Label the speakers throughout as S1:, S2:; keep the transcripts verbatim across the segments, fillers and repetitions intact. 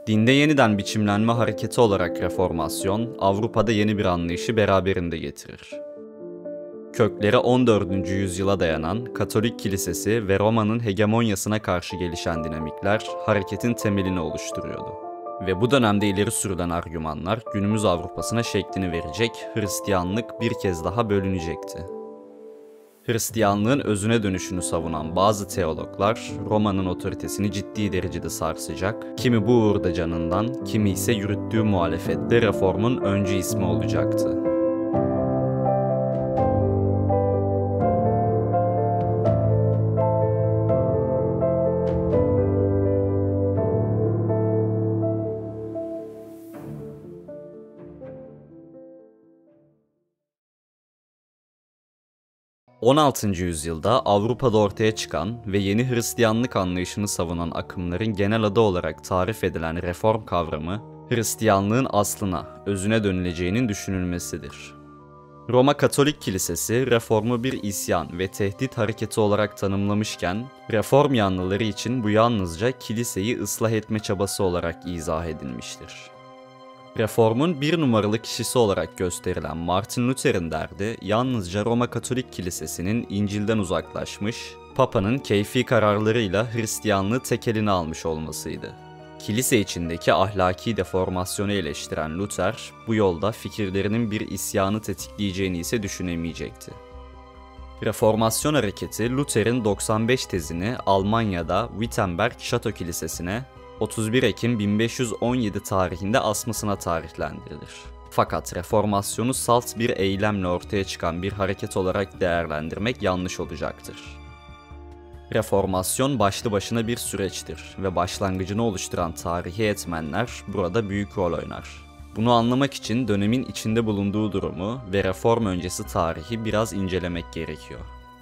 S1: Dinde yeniden biçimlenme hareketi olarak reformasyon, Avrupa'da yeni bir anlayışı beraberinde getirir. Kökleri on dördüncü yüzyıla dayanan Katolik Kilisesi ve Roma'nın hegemonyasına karşı gelişen dinamikler hareketin temelini oluşturuyordu. Ve bu dönemde ileri sürülen argümanlar günümüz Avrupa'sına şeklini verecek, Hristiyanlık bir kez daha bölünecekti. Hristiyanlığın özüne dönüşünü savunan bazı teologlar, Roma'nın otoritesini ciddi derecede sarsacak, kimi bu uğurda canından, kimi ise yürüttüğü muhalefette reformun öncü ismi olacaktı. on altıncı yüzyılda Avrupa'da ortaya çıkan ve yeni Hristiyanlık anlayışını savunan akımların genel adı olarak tarif edilen reform kavramı, Hristiyanlığın aslına, özüne dönüleceğinin düşünülmesidir. Roma Katolik Kilisesi, reformu bir isyan ve tehdit hareketi olarak tanımlamışken, reform yanlıları için bu yalnızca kiliseyi ıslah etme çabası olarak izah edilmiştir. Reformun bir numaralı kişisi olarak gösterilen Martin Luther'in derdi, yalnızca Roma Katolik Kilisesi'nin İncil'den uzaklaşmış, Papa'nın keyfi kararlarıyla Hristiyanlığı tek eline almış olmasıydı. Kilise içindeki ahlaki deformasyonu eleştiren Luther, bu yolda fikirlerinin bir isyanı tetikleyeceğini ise düşünemeyecekti. Reformasyon hareketi, Luther'in doksan beş tezini Almanya'da Wittenberg Şato Kilisesi'ne otuz bir Ekim bin beş yüz on yedi tarihinde asmasına tarihlendirilir. Fakat reformasyonu salt bir eylemle ortaya çıkan bir hareket olarak değerlendirmek yanlış olacaktır. Reformasyon başlı başına bir süreçtir ve başlangıcını oluşturan tarihi etmenler burada büyük rol oynar. Bunu anlamak için dönemin içinde bulunduğu durumu ve reform öncesi tarihi biraz incelemek gerekiyor.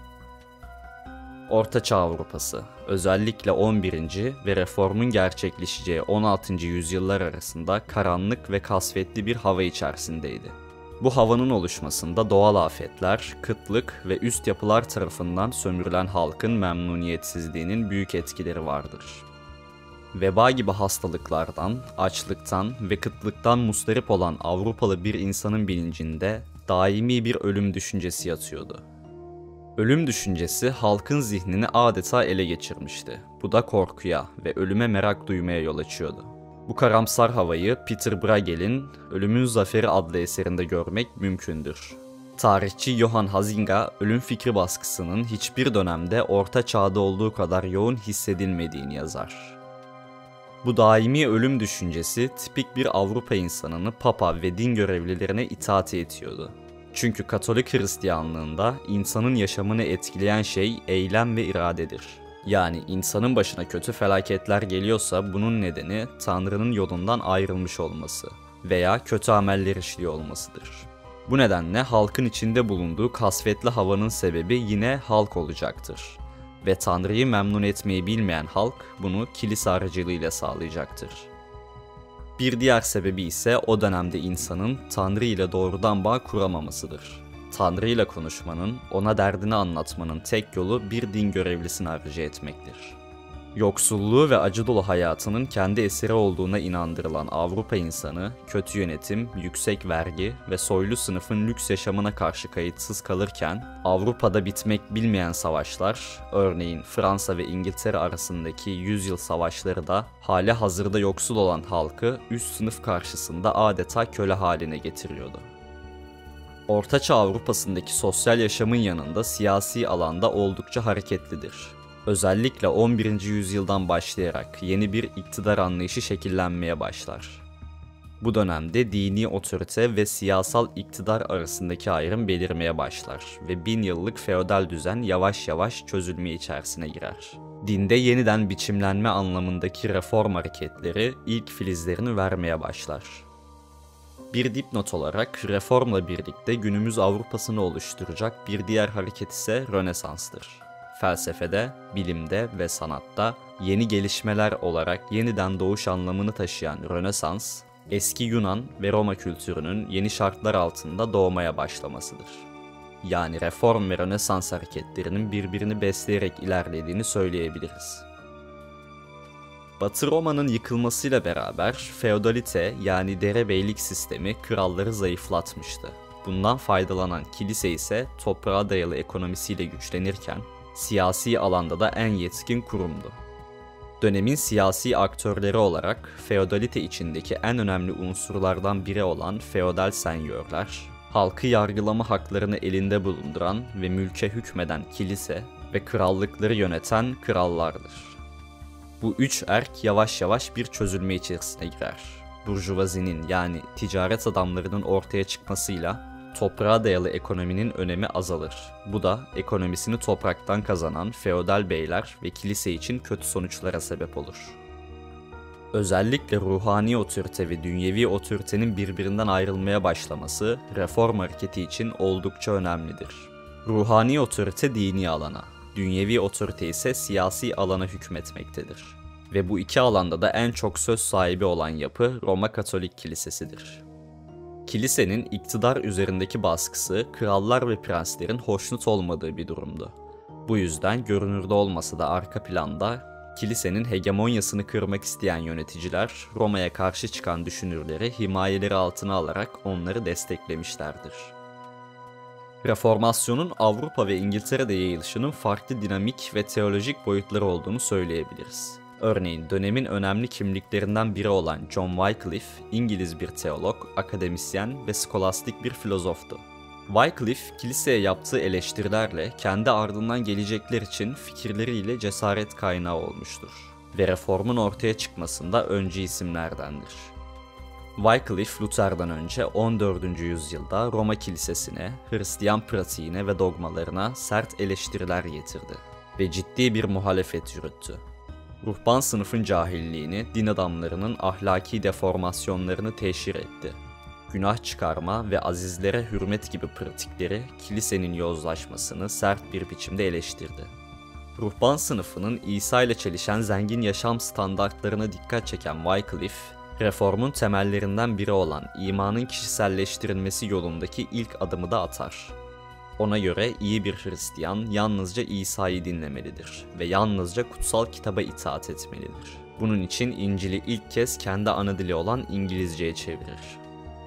S1: Orta Çağ Avrupası, özellikle on birinci ve reformun gerçekleşeceği on altıncı yüzyıllar arasında karanlık ve kasvetli bir hava içerisindeydi. Bu havanın oluşmasında doğal afetler, kıtlık ve üst yapılar tarafından sömürülen halkın memnuniyetsizliğinin büyük etkileri vardır. Veba gibi hastalıklardan, açlıktan ve kıtlıktan muzdarip olan Avrupalı bir insanın bilincinde daimi bir ölüm düşüncesi yatıyordu. Ölüm düşüncesi halkın zihnini adeta ele geçirmişti. Bu da korkuya ve ölüme merak duymaya yol açıyordu. Bu karamsar havayı Peter Bruegel'in Ölümün Zaferi adlı eserinde görmek mümkündür. Tarihçi Johann Huizinga, ölüm fikri baskısının hiçbir dönemde Orta Çağ'da olduğu kadar yoğun hissedilmediğini yazar. Bu daimi ölüm düşüncesi tipik bir Avrupa insanını papa ve din görevlilerine itaat itiyordu. Çünkü Katolik Hristiyanlığında insanın yaşamını etkileyen şey eylem ve iradedir. Yani insanın başına kötü felaketler geliyorsa bunun nedeni Tanrı'nın yolundan ayrılmış olması veya kötü ameller işliyor olmasıdır. Bu nedenle halkın içinde bulunduğu kasvetli havanın sebebi yine halk olacaktır. Ve Tanrı'yı memnun etmeyi bilmeyen halk bunu kilise aracılığıyla sağlayacaktır. Bir diğer sebebi ise o dönemde insanın Tanrı ile doğrudan bağ kuramamasıdır. Tanrı ile konuşmanın, ona derdini anlatmanın tek yolu bir din görevlisini aracı etmektir. Yoksulluğu ve acı dolu hayatının kendi eseri olduğuna inandırılan Avrupa insanı, kötü yönetim, yüksek vergi ve soylu sınıfın lüks yaşamına karşı kayıtsız kalırken, Avrupa'da bitmek bilmeyen savaşlar, örneğin Fransa ve İngiltere arasındaki yüzyıl savaşları da hali hazırda yoksul olan halkı üst sınıf karşısında adeta köle haline getiriyordu. Ortaçağ Avrupa'sındaki sosyal yaşamın yanında siyasi alanda oldukça hareketlidir. Özellikle on birinci yüzyıldan başlayarak yeni bir iktidar anlayışı şekillenmeye başlar. Bu dönemde dini otorite ve siyasal iktidar arasındaki ayrım belirmeye başlar ve bin yıllık feodal düzen yavaş yavaş çözülme içerisine girer. Dinde yeniden biçimlenme anlamındaki reform hareketleri ilk filizlerini vermeye başlar. Bir dipnot olarak reformla birlikte günümüz Avrupa'sını oluşturacak bir diğer hareket ise Rönesans'tır. Felsefede, bilimde ve sanatta yeni gelişmeler olarak yeniden doğuş anlamını taşıyan Rönesans, eski Yunan ve Roma kültürünün yeni şartlar altında doğmaya başlamasıdır. Yani reform ve Rönesans hareketlerinin birbirini besleyerek ilerlediğini söyleyebiliriz. Batı Roma'nın yıkılmasıyla beraber feodalite yani derebeylik sistemi kralları zayıflatmıştı. Bundan faydalanan kilise ise toprağa dayalı ekonomisiyle güçlenirken siyasi alanda da en yetkin kurumdu. Dönemin siyasi aktörleri olarak feodalite içindeki en önemli unsurlardan biri olan feodal senyörler, halkı yargılama haklarını elinde bulunduran ve mülke hükmeden kilise ve krallıkları yöneten krallardır. Bu üç erk yavaş yavaş bir çözülme içerisine girer. Burjuvazinin yani ticaret adamlarının ortaya çıkmasıyla toprağa dayalı ekonominin önemi azalır. Bu da ekonomisini topraktan kazanan feodal beyler ve kilise için kötü sonuçlara sebep olur. Özellikle ruhani otorite ve dünyevi otoritenin birbirinden ayrılmaya başlaması reform hareketi için oldukça önemlidir. Ruhani otorite dini alana, dünyevi otorite ise siyasi alana hükmetmektedir. Ve bu iki alanda da en çok söz sahibi olan yapı Roma Katolik Kilisesidir. Kilisenin iktidar üzerindeki baskısı krallar ve prenslerin hoşnut olmadığı bir durumdu. Bu yüzden görünürde olmasa da arka planda kilisenin hegemonyasını kırmak isteyen yöneticiler Roma'ya karşı çıkan düşünürleri himayeleri altına alarak onları desteklemişlerdir. Reformasyonun Avrupa ve İngiltere'de yayılışının farklı dinamik ve teolojik boyutları olduğunu söyleyebiliriz. Örneğin dönemin önemli kimliklerinden biri olan John Wycliffe, İngiliz bir teolog, akademisyen ve skolastik bir filozoftu. Wycliffe, kiliseye yaptığı eleştirilerle kendi ardından gelecekler için fikirleriyle cesaret kaynağı olmuştur ve reformun ortaya çıkmasında öncü isimlerdendir. Wycliffe, Luther'dan önce on dördüncü yüzyılda Roma Kilisesi'ne, Hristiyan pratiğine ve dogmalarına sert eleştiriler getirdi ve ciddi bir muhalefet yürüttü. Ruhban sınıfın cahilliğini, din adamlarının ahlaki deformasyonlarını teşhir etti. Günah çıkarma ve azizlere hürmet gibi pratikleri kilisenin yozlaşmasını sert bir biçimde eleştirdi. Ruhban sınıfının İsa ile çelişen zengin yaşam standartlarına dikkat çeken Wycliffe, reformun temellerinden biri olan imanın kişiselleştirilmesi yolundaki ilk adımı da atar. Ona göre iyi bir Hristiyan yalnızca İsa'yı dinlemelidir ve yalnızca kutsal kitaba itaat etmelidir. Bunun için İncil'i ilk kez kendi ana dili olan İngilizceye çevirir.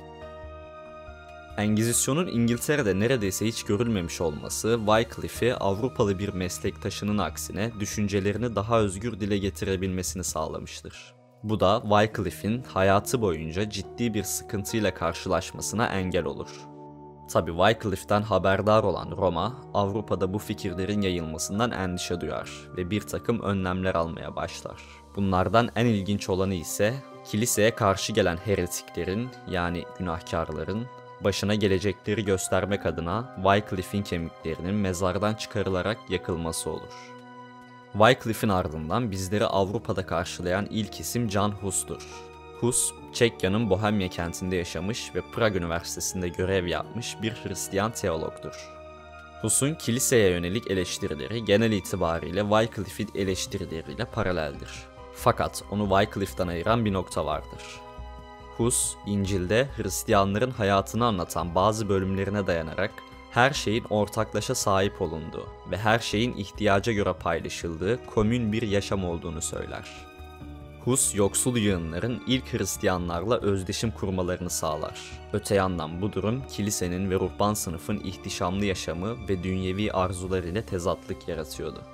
S1: Engizisyon'un İngiltere'de neredeyse hiç görülmemiş olması, Wycliffe'i Avrupalı bir meslektaşının aksine düşüncelerini daha özgür dile getirebilmesini sağlamıştır. Bu da Wycliffe'in hayatı boyunca ciddi bir sıkıntıyla karşılaşmasına engel olur. Tabi Wycliffe'den haberdar olan Roma, Avrupa'da bu fikirlerin yayılmasından endişe duyar ve bir takım önlemler almaya başlar. Bunlardan en ilginç olanı ise kiliseye karşı gelen heretiklerin yani günahkarların başına gelecekleri göstermek adına Wycliffe'in kemiklerinin mezardan çıkarılarak yakılması olur. Wycliffe'in ardından bizleri Avrupa'da karşılayan ilk isim Jan Hus'tur. Hus, Çekya'nın Bohemya kentinde yaşamış ve Prag Üniversitesi'nde görev yapmış bir Hristiyan teologdur. Hus'un kiliseye yönelik eleştirileri genel itibariyle Wycliffe'in eleştirileriyle paraleldir. Fakat onu Wycliffe'den ayıran bir nokta vardır. Hus, İncil'de Hristiyanların hayatını anlatan bazı bölümlerine dayanarak her şeyin ortaklaşa sahip olunduğu ve her şeyin ihtiyaca göre paylaşıldığı komün bir yaşam olduğunu söyler. Hus, yoksul yığınların ilk Hristiyanlarla özdeşim kurmalarını sağlar. Öte yandan bu durum, kilisenin ve ruhban sınıfın ihtişamlı yaşamı ve dünyevi arzular ile tezatlık yaratıyordu.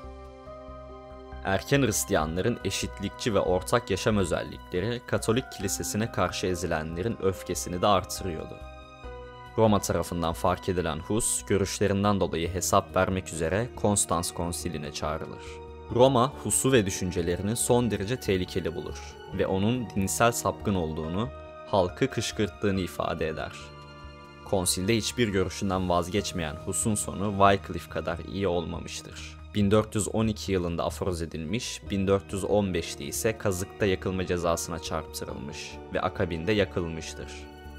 S1: Erken Hristiyanların eşitlikçi ve ortak yaşam özellikleri, Katolik kilisesine karşı ezilenlerin öfkesini de artırıyordu. Roma tarafından fark edilen Hus, görüşlerinden dolayı hesap vermek üzere Konstans Konsili'ne çağrılır. Roma, Hus'u ve düşüncelerini son derece tehlikeli bulur ve onun dinsel sapkın olduğunu, halkı kışkırttığını ifade eder. Konsilde hiçbir görüşünden vazgeçmeyen Hus'un sonu Wycliffe kadar iyi olmamıştır. bin dört yüz on iki yılında aforoz edilmiş, bin dört yüz on beşte ise kazıkta yakılma cezasına çarptırılmış ve akabinde yakılmıştır.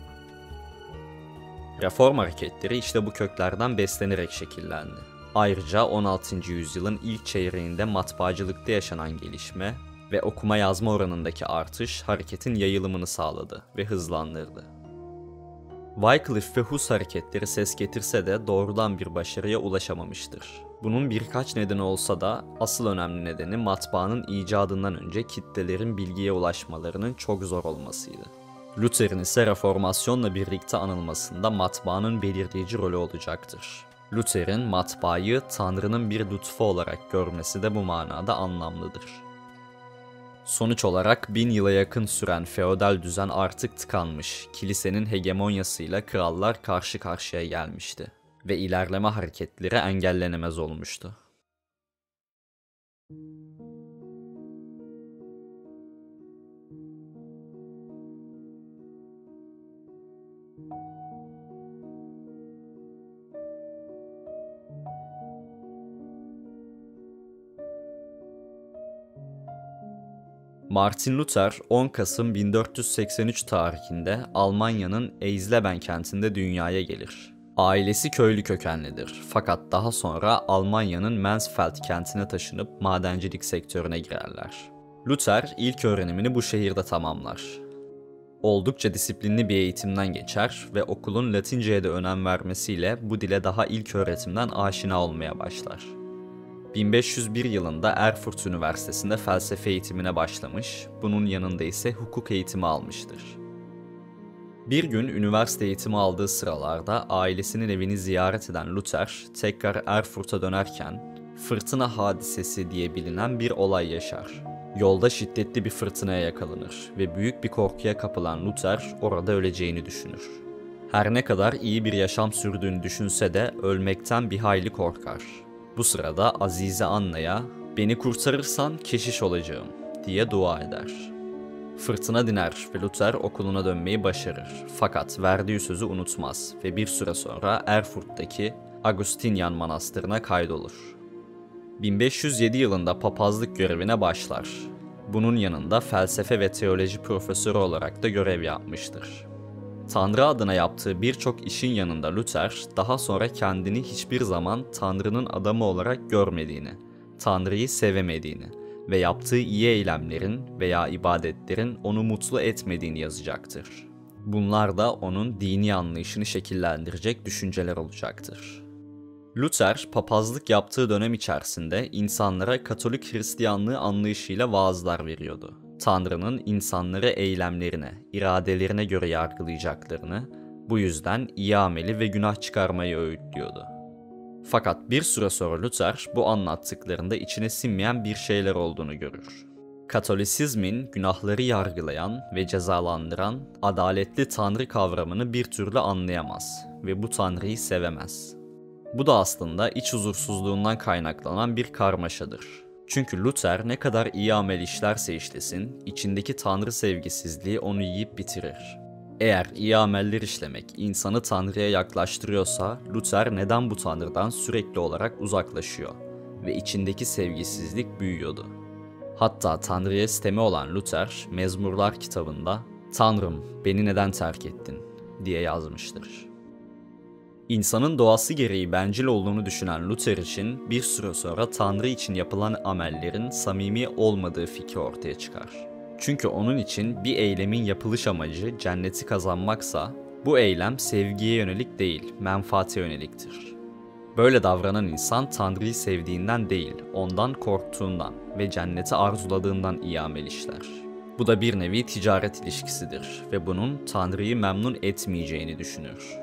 S1: Reform hareketleri işte bu köklerden beslenerek şekillendi. Ayrıca on altıncı yüzyılın ilk çeyreğinde matbaacılıkta yaşanan gelişme ve okuma yazma oranındaki artış hareketin yayılımını sağladı ve hızlandırdı. Wycliffe ve Hus hareketleri ses getirse de doğrudan bir başarıya ulaşamamıştır. Bunun birkaç nedeni olsa da asıl önemli nedeni matbaanın icadından önce kitlelerin bilgiye ulaşmalarının çok zor olmasıydı. Luther'in ise reformasyonla birlikte anılmasında matbaanın belirleyici rolü olacaktır. Luther'in matbaayı Tanrı'nın bir lütfu olarak görmesi de bu manada anlamlıdır. Sonuç olarak bin yıla yakın süren feodal düzen artık tıkanmış, kilisenin hegemonyasıyla krallar karşı karşıya gelmişti ve ilerleme hareketleri engellenemez olmuştu. Martin Luther on Kasım bin dört yüz seksen üç tarihinde Almanya'nın Eisleben kentinde dünyaya gelir. Ailesi köylü kökenlidir fakat daha sonra Almanya'nın Mansfeld kentine taşınıp madencilik sektörüne girerler. Luther ilk öğrenimini bu şehirde tamamlar. Oldukça disiplinli bir eğitimden geçer ve okulun Latinceye de önem vermesiyle bu dile daha ilk öğretimden aşina olmaya başlar. bin beş yüz bir yılında Erfurt Üniversitesi'nde felsefe eğitimine başlamış, bunun yanında ise hukuk eğitimi almıştır. Bir gün üniversite eğitimi aldığı sıralarda ailesinin evini ziyaret eden Luther, tekrar Erfurt'a dönerken fırtına hadisesi diye bilinen bir olay yaşar. Yolda şiddetli bir fırtınaya yakalanır ve büyük bir korkuya kapılan Luther orada öleceğini düşünür. Her ne kadar iyi bir yaşam sürdüğünü düşünse de ölmekten bir hayli korkar. Bu sırada Azize Anna'ya "Beni kurtarırsan keşiş olacağım" diye dua eder. Fırtına diner ve Luther okuluna dönmeyi başarır. Fakat verdiği sözü unutmaz ve bir süre sonra Erfurt'taki Agustinyan Manastırı'na kaydolur. bin beş yüz yedi yılında papazlık görevine başlar. Bunun yanında felsefe ve teoloji profesörü olarak da görev yapmıştır. Tanrı adına yaptığı birçok işin yanında Luther, daha sonra kendini hiçbir zaman Tanrı'nın adamı olarak görmediğini, Tanrı'yı sevemediğini ve yaptığı iyi eylemlerin veya ibadetlerin onu mutlu etmediğini yazacaktır. Bunlar da onun dini anlayışını şekillendirecek düşünceler olacaktır. Luther, papazlık yaptığı dönem içerisinde insanlara Katolik Hristiyanlığı anlayışıyla vaazlar veriyordu. Tanrı'nın insanları eylemlerine, iradelerine göre yargılayacaklarını, bu yüzden iyi ameli ve günah çıkarmayı öğütlüyordu. Fakat bir süre sonra Luther bu anlattıklarında içine sinmeyen bir şeyler olduğunu görür. Katolisizmin günahları yargılayan ve cezalandıran adaletli Tanrı kavramını bir türlü anlayamaz ve bu Tanrı'yı sevemez. Bu da aslında iç huzursuzluğundan kaynaklanan bir karmaşadır. Çünkü Luther ne kadar iyi amel işlerse işlesin, içindeki Tanrı sevgisizliği onu yiyip bitirir. Eğer iyi ameller işlemek insanı Tanrı'ya yaklaştırıyorsa, Luther neden bu Tanrı'dan sürekli olarak uzaklaşıyor ve içindeki sevgisizlik büyüyordu. Hatta Tanrı'ya sitemi olan Luther, Mezmurlar kitabında "Tanrım, beni neden terk ettin?" diye yazmıştır. İnsanın doğası gereği bencil olduğunu düşünen Luther için bir süre sonra Tanrı için yapılan amellerin samimi olmadığı fikri ortaya çıkar. Çünkü onun için bir eylemin yapılış amacı cenneti kazanmaksa, bu eylem sevgiye yönelik değil, menfaate yöneliktir. Böyle davranan insan Tanrı'yı sevdiğinden değil, ondan korktuğundan ve cenneti arzuladığından iyi amel işler. Bu da bir nevi ticaret ilişkisidir ve bunun Tanrı'yı memnun etmeyeceğini düşünür.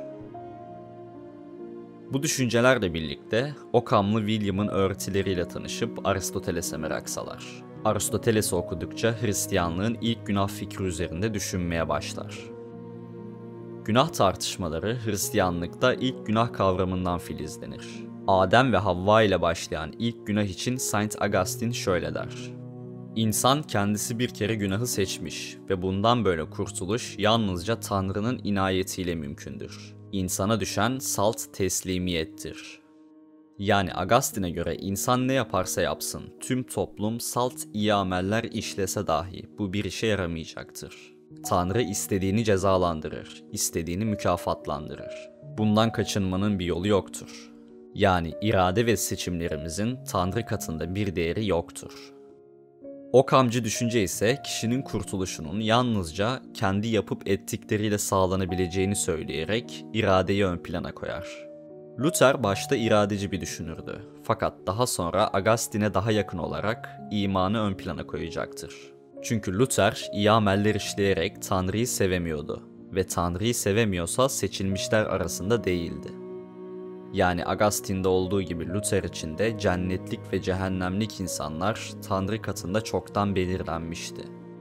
S1: Bu düşüncelerle birlikte Okamlı William'ın öğretileriyle tanışıp Aristoteles'e merak salar. Aristoteles'i okudukça Hristiyanlığın ilk günah fikri üzerinde düşünmeye başlar. Günah tartışmaları Hristiyanlıkta ilk günah kavramından filizlenir. Adem ve Havva ile başlayan ilk günah için Saint Augustine şöyle der: İnsan kendisi bir kere günahı seçmiş ve bundan böyle kurtuluş yalnızca Tanrı'nın inayetiyle mümkündür. İnsana düşen salt teslimiyettir. Yani Augustine'e göre insan ne yaparsa yapsın, tüm toplum salt iyi ameller işlese dahi bu bir işe yaramayacaktır. Tanrı istediğini cezalandırır, istediğini mükafatlandırır. Bundan kaçınmanın bir yolu yoktur. Yani irade ve seçimlerimizin Tanrı katında bir değeri yoktur. Okamcı düşünce ise kişinin kurtuluşunun yalnızca kendi yapıp ettikleriyle sağlanabileceğini söyleyerek iradeyi ön plana koyar. Luther başta iradeci bir düşünürdü. Fakat daha sonra Augustine'e daha yakın olarak imanı ön plana koyacaktır. Çünkü Luther iyi ameller işleyerek Tanrı'yı sevemiyordu ve Tanrı'yı sevemiyorsa seçilmişler arasında değildi. Yani Augustine'de olduğu gibi Luther için de cennetlik ve cehennemlik insanlar Tanrı katında çoktan belirlenmişti.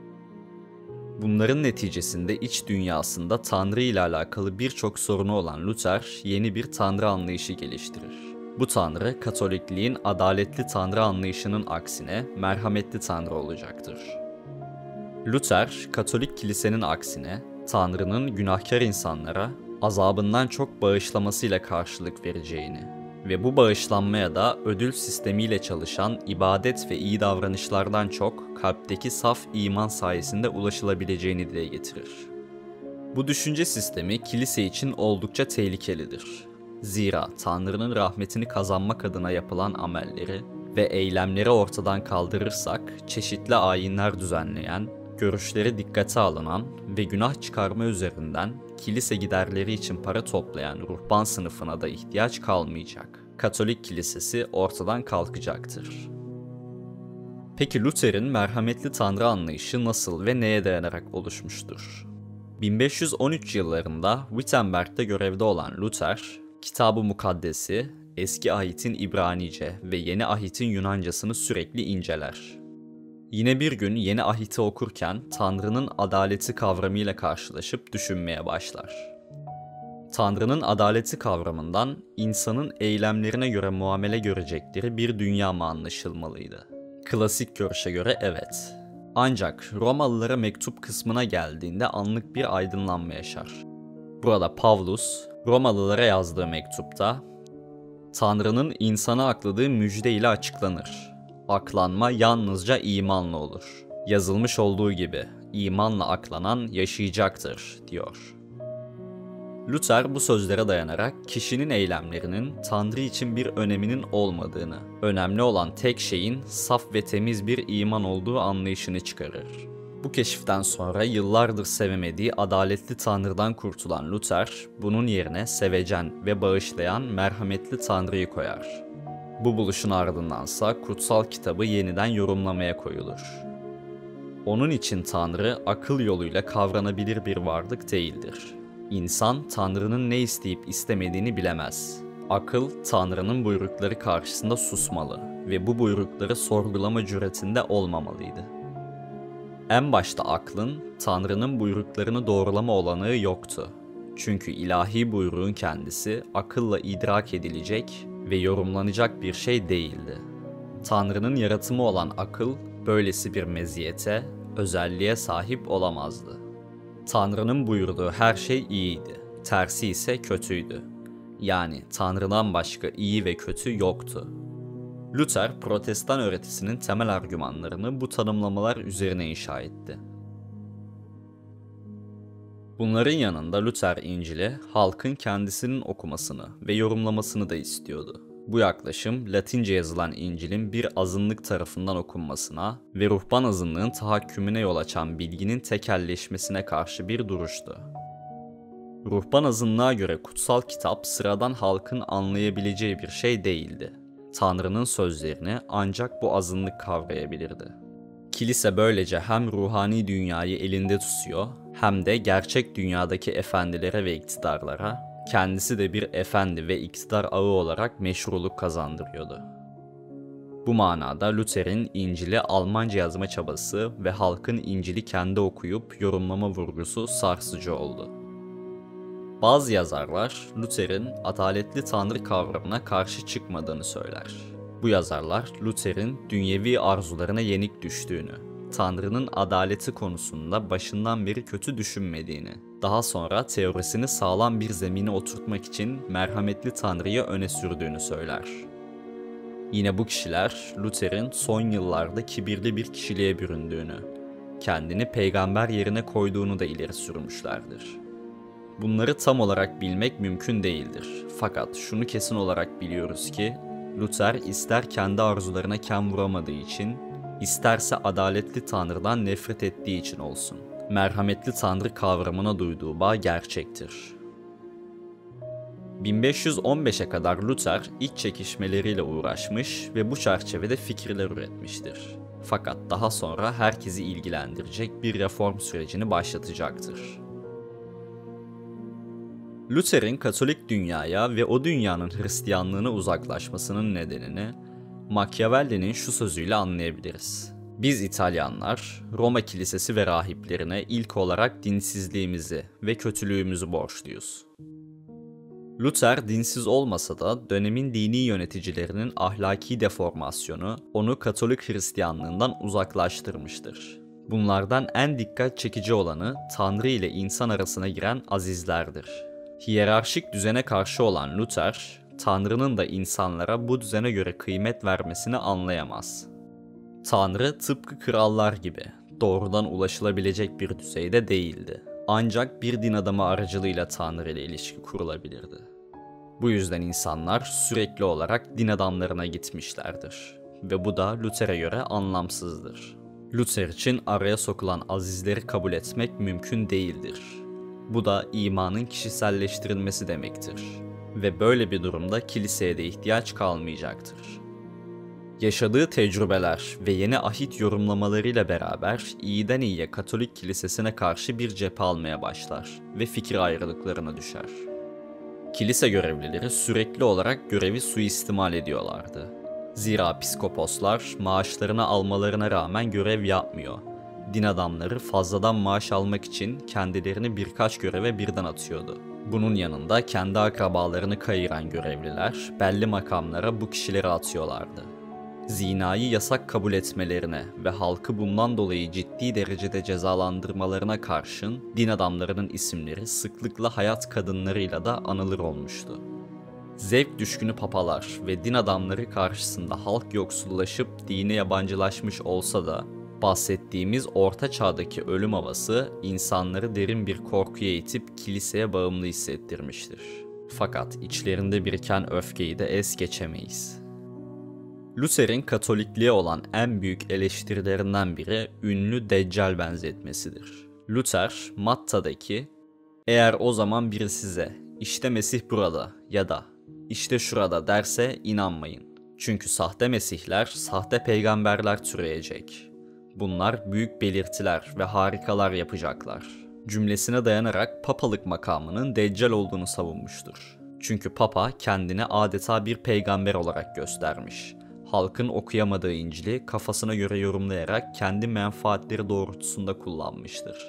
S1: Bunların neticesinde iç dünyasında Tanrı ile alakalı birçok sorunu olan Luther yeni bir Tanrı anlayışı geliştirir. Bu Tanrı, Katolikliğin adaletli Tanrı anlayışının aksine merhametli Tanrı olacaktır. Luther, Katolik kilisenin aksine Tanrı'nın günahkar insanlara azabından çok bağışlamasıyla karşılık vereceğini ve bu bağışlanmaya da ödül sistemiyle çalışan ibadet ve iyi davranışlardan çok kalpteki saf iman sayesinde ulaşılabileceğini dile getirir. Bu düşünce sistemi kilise için oldukça tehlikelidir. Zira Tanrı'nın rahmetini kazanmak adına yapılan amelleri ve eylemleri ortadan kaldırırsak çeşitli ayinler düzenleyen, görüşleri dikkate alınan ve günah çıkarma üzerinden kilise giderleri için para toplayan ruhban sınıfına da ihtiyaç kalmayacak. Katolik kilisesi ortadan kalkacaktır. Peki Luther'in merhametli Tanrı anlayışı nasıl ve neye dayanarak oluşmuştur? bin beş yüz on üç yıllarında Wittenberg'de görevde olan Luther, Kitab-ı Mukaddes'i, Eski Ahit'in İbranice ve Yeni Ahit'in Yunancasını sürekli inceler. Yine bir gün Yeni Ahit'i okurken Tanrı'nın adaleti kavramıyla karşılaşıp düşünmeye başlar. Tanrı'nın adaleti kavramından insanın eylemlerine göre muamele görecekleri bir dünya mı anlaşılmalıydı? Klasik görüşe göre evet. Ancak Romalılara mektup kısmına geldiğinde anlık bir aydınlanma yaşar. Burada Pavlus, Romalılara yazdığı mektupta, Tanrı'nın insana akladığı müjde ile açıklanır. Aklanma yalnızca imanla olur. Yazılmış olduğu gibi imanla aklanan yaşayacaktır, diyor. Luther bu sözlere dayanarak kişinin eylemlerinin Tanrı için bir öneminin olmadığını, önemli olan tek şeyin saf ve temiz bir iman olduğu anlayışını çıkarır. Bu keşiften sonra yıllardır sevemediği adaletli Tanrı'dan kurtulan Luther, bunun yerine sevecen ve bağışlayan merhametli Tanrı'yı koyar. Bu buluşun ardındansa kutsal kitabı yeniden yorumlamaya koyulur. Onun için Tanrı akıl yoluyla kavranabilir bir varlık değildir. İnsan Tanrı'nın ne isteyip istemediğini bilemez. Akıl Tanrı'nın buyrukları karşısında susmalı ve bu buyrukları sorgulama cüretinde olmamalıydı. En başta aklın Tanrı'nın buyruklarını doğrulama olanağı yoktu. Çünkü ilahi buyruğun kendisi akılla idrak edilecek ve yorumlanacak bir şey değildi. Tanrı'nın yaratımı olan akıl böylesi bir meziyete, özelliğe sahip olamazdı. Tanrı'nın buyurduğu her şey iyiydi, tersi ise kötüydü. Yani Tanrı'dan başka iyi ve kötü yoktu. Luther, Protestan öğretisinin temel argümanlarını bu tanımlamalar üzerine inşa etti. Bunların yanında Luther İncil'i halkın kendisinin okumasını ve yorumlamasını da istiyordu. Bu yaklaşım Latince yazılan İncil'in bir azınlık tarafından okunmasına ve ruhban azınlığın tahakkümüne yol açan bilginin tekelleşmesine karşı bir duruştu. Ruhban azınlığa göre kutsal kitap sıradan halkın anlayabileceği bir şey değildi. Tanrı'nın sözlerini ancak bu azınlık kavrayabilirdi. Kilise böylece hem ruhani dünyayı elinde tutuyor, hem de gerçek dünyadaki efendilere ve iktidarlara, kendisi de bir efendi ve iktidar ağı olarak meşruluk kazandırıyordu. Bu manada Luther'in İncil'i Almanca yazma çabası ve halkın İncil'i kendi okuyup yorumlama vurgusu sarsıcı oldu. Bazı yazarlar Luther'in adaletli Tanrı kavramına karşı çıkmadığını söyler. Bu yazarlar Luther'in dünyevi arzularına yenik düştüğünü, Tanrı'nın adaleti konusunda başından beri kötü düşünmediğini, daha sonra teorisini sağlam bir zemine oturtmak için merhametli Tanrı'yı öne sürdüğünü söyler. Yine bu kişiler Luther'in son yıllarda kibirli bir kişiliğe büründüğünü, kendini peygamber yerine koyduğunu da ileri sürmüşlerdir. Bunları tam olarak bilmek mümkün değildir. Fakat şunu kesin olarak biliyoruz ki, Luther ister kendi arzularına kem vuramadığı için, İsterse adaletli Tanrı'dan nefret ettiği için olsun. Merhametli Tanrı kavramına duyduğu bağ gerçektir. bin beş yüz on beşe kadar Luther iç çekişmeleriyle uğraşmış ve bu çerçevede fikirler üretmiştir. Fakat daha sonra herkesi ilgilendirecek bir reform sürecini başlatacaktır. Luther'in Katolik dünyaya ve o dünyanın Hristiyanlığına uzaklaşmasının nedenini Machiavelli'nin şu sözüyle anlayabiliriz. Biz İtalyanlar, Roma Kilisesi ve rahiplerine ilk olarak dinsizliğimizi ve kötülüğümüzü borçluyuz. Luther dinsiz olmasa da dönemin dini yöneticilerinin ahlaki deformasyonu onu Katolik Hristiyanlığından uzaklaştırmıştır. Bunlardan en dikkat çekici olanı Tanrı ile insan arasına giren azizlerdir. Hiyerarşik düzene karşı olan Luther, Tanrı'nın da insanlara bu düzene göre kıymet vermesini anlayamaz. Tanrı tıpkı krallar gibi doğrudan ulaşılabilecek bir düzeyde değildi. Ancak bir din adamı aracılığıyla Tanrı ile ilişki kurulabilirdi. Bu yüzden insanlar sürekli olarak din adamlarına gitmişlerdir. Ve bu da Luther'e göre anlamsızdır. Luther için araya sokulan azizleri kabul etmek mümkün değildir. Bu da imanın kişiselleştirilmesi demektir. Ve böyle bir durumda kiliseye de ihtiyaç kalmayacaktır. Yaşadığı tecrübeler ve yeni ahit yorumlamalarıyla beraber iyiden iyiye Katolik kilisesine karşı bir cephe almaya başlar ve fikir ayrılıklarına düşer. Kilise görevlileri sürekli olarak görevi suistimal ediyorlardı. Zira piskoposlar maaşlarını almalarına rağmen görev yapmıyor. Din adamları fazladan maaş almak için kendilerini birkaç göreve birden atıyordu. Bunun yanında kendi akrabalarını kayıran görevliler belli makamlara bu kişileri atıyorlardı. Zinayı yasak kabul etmelerine ve halkı bundan dolayı ciddi derecede cezalandırmalarına karşın din adamlarının isimleri sıklıkla hayat kadınlarıyla da anılır olmuştu. Zevk düşkünü papalar ve din adamları karşısında halk yoksullaşıp dine yabancılaşmış olsa da bahsettiğimiz orta çağdaki ölüm havası insanları derin bir korkuya itip kiliseye bağımlı hissettirmiştir. Fakat içlerinde biriken öfkeyi de es geçemeyiz. Luther'in Katolikliğe olan en büyük eleştirilerinden biri ünlü Deccal benzetmesidir. Luther, Matta'daki "Eğer o zaman biri size işte Mesih burada ya da işte şurada derse inanmayın. Çünkü sahte mesihler, sahte peygamberler türeyecek. Bunlar büyük belirtiler ve harikalar yapacaklar" cümlesine dayanarak papalık makamının Deccal olduğunu savunmuştur. Çünkü papa kendini adeta bir peygamber olarak göstermiş. Halkın okuyamadığı İncil'i kafasına göre yorumlayarak kendi menfaatleri doğrultusunda kullanmıştır.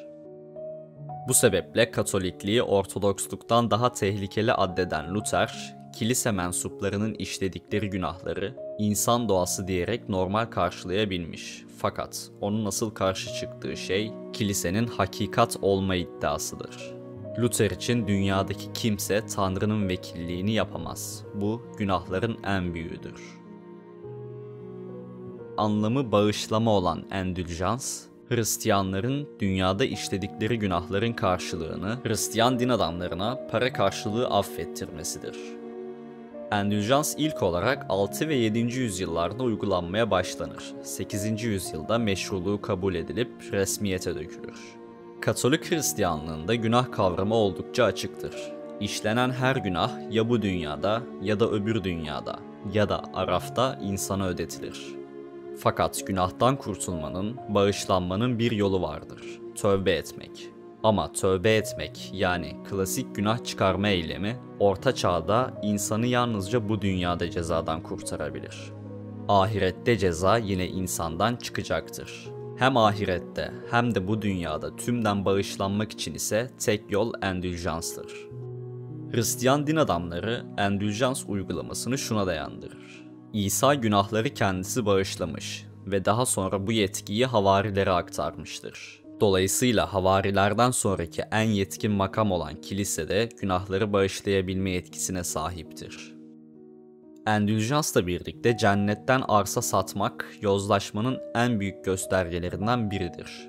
S1: Bu sebeple Katolikliği Ortodoksluktan daha tehlikeli addeden Luther, kilise mensuplarının işledikleri günahları insan doğası diyerek normal karşılayabilmiş. Fakat onun asıl karşı çıktığı şey kilisenin hakikat olma iddiasıdır. Luther için dünyadaki kimse Tanrı'nın vekilliğini yapamaz. Bu günahların en büyüğüdür. Anlamı bağışlama olan endüljans, Hristiyanların dünyada işledikleri günahların karşılığını Hristiyan din adamlarına para karşılığı affettirmesidir. Endüljans ilk olarak altı ve yedinci yüzyıllarda uygulanmaya başlanır. sekizinci yüzyılda meşruluğu kabul edilip resmiyete dökülür. Katolik Hristiyanlığında günah kavramı oldukça açıktır. İşlenen her günah ya bu dünyada ya da öbür dünyada ya da Araf'ta insana ödetilir. Fakat günahtan kurtulmanın, bağışlanmanın bir yolu vardır. Tövbe etmek. Ama tövbe etmek yani klasik günah çıkarma eylemi Orta Çağ'da insanı yalnızca bu dünyada cezadan kurtarabilir. Ahirette ceza yine insandan çıkacaktır. Hem ahirette hem de bu dünyada tümden bağışlanmak için ise tek yol endüljanstır. Hristiyan din adamları endüljans uygulamasını şuna dayandırır. İsa günahları kendisi bağışlamış ve daha sonra bu yetkiyi havarilere aktarmıştır. Dolayısıyla havarilerden sonraki en yetkin makam olan kilise de günahları bağışlayabilme yetkisine sahiptir. Endüljansla birlikte cennetten arsa satmak, yozlaşmanın en büyük göstergelerinden biridir.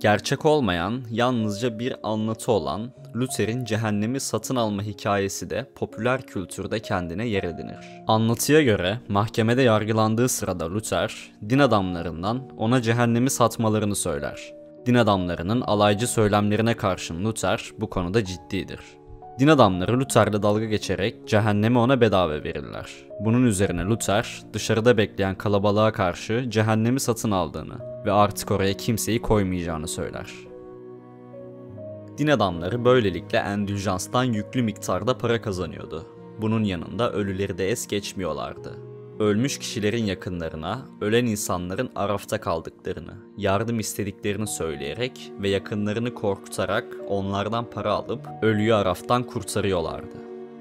S1: Gerçek olmayan, yalnızca bir anlatı olan Luther'in cehennemi satın alma hikayesi de popüler kültürde kendine yer edinir. Anlatıya göre mahkemede yargılandığı sırada Luther, din adamlarından ona cehennemi satmalarını söyler. Din adamlarının alaycı söylemlerine karşın Luther bu konuda ciddidir. Din adamları Luther'le dalga geçerek cehennemi ona bedava verirler. Bunun üzerine Luther, dışarıda bekleyen kalabalığa karşı cehennemi satın aldığını ve artık oraya kimseyi koymayacağını söyler. Din adamları böylelikle endüljanstan yüklü miktarda para kazanıyordu. Bunun yanında ölüleri de es geçmiyorlardı. Ölmüş kişilerin yakınlarına, ölen insanların arafta kaldıklarını, yardım istediklerini söyleyerek ve yakınlarını korkutarak onlardan para alıp ölüyü araftan kurtarıyorlardı.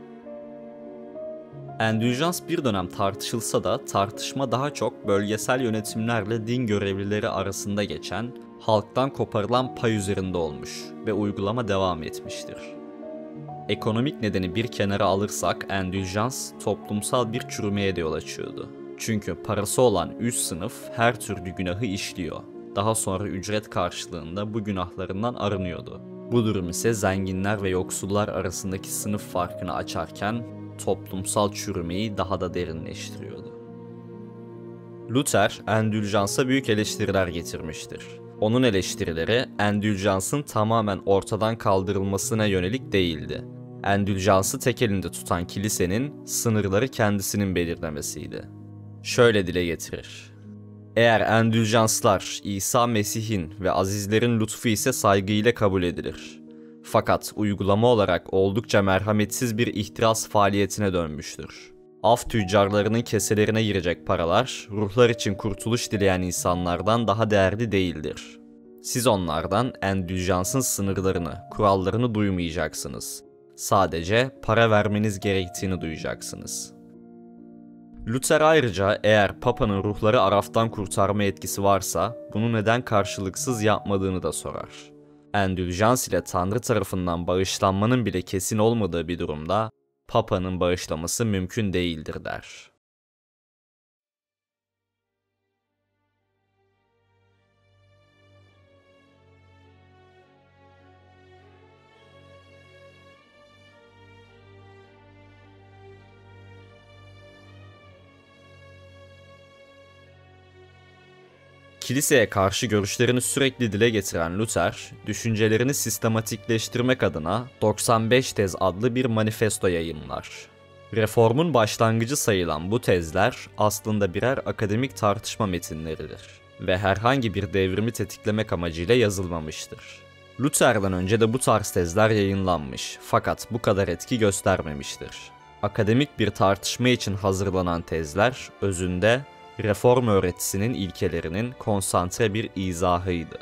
S1: Endüljans bir dönem tartışılsa da tartışma daha çok bölgesel yönetimlerle din görevlileri arasında geçen, halktan koparılan pay üzerinde olmuş ve uygulama devam etmiştir. Ekonomik nedeni bir kenara alırsak endüljans toplumsal bir çürümeye de yol açıyordu. Çünkü parası olan üst sınıf her türlü günahı işliyor. Daha sonra ücret karşılığında bu günahlarından arınıyordu. Bu durum ise zenginler ve yoksullar arasındaki sınıf farkını açarken toplumsal çürümeyi daha da derinleştiriyordu. Luther, endüljansa büyük eleştiriler getirmiştir. Onun eleştirileri endüljansın tamamen ortadan kaldırılmasına yönelik değildi. Endüljansı tek elinde tutan kilisenin sınırları kendisinin belirlemesiydi. Şöyle dile getirir: Eğer endüljanslar İsa Mesih'in ve azizlerin lütfu ise saygıyla kabul edilir. Fakat uygulama olarak oldukça merhametsiz bir ihtiras faaliyetine dönmüştür. Af tüccarlarının keselerine girecek paralar, ruhlar için kurtuluş dileyen insanlardan daha değerli değildir. Siz onlardan endüljansın sınırlarını, kurallarını duymayacaksınız. Sadece para vermeniz gerektiğini duyacaksınız. Luther ayrıca eğer Papa'nın ruhları araftan kurtarma etkisi varsa bunu neden karşılıksız yapmadığını da sorar. Endüljans ile Tanrı tarafından bağışlanmanın bile kesin olmadığı bir durumda Papa'nın bağışlaması mümkün değildir der. Kiliseye karşı görüşlerini sürekli dile getiren Luther, düşüncelerini sistematikleştirmek adına doksan beş Tez adlı bir manifesto yayımlar. Reformun başlangıcı sayılan bu tezler aslında birer akademik tartışma metinleridir ve herhangi bir devrimi tetiklemek amacıyla yazılmamıştır. Luther'den önce de bu tarz tezler yayınlanmış fakat bu kadar etki göstermemiştir. Akademik bir tartışma için hazırlanan tezler özünde Reform öğretisinin ilkelerinin konsantre bir izahıydı.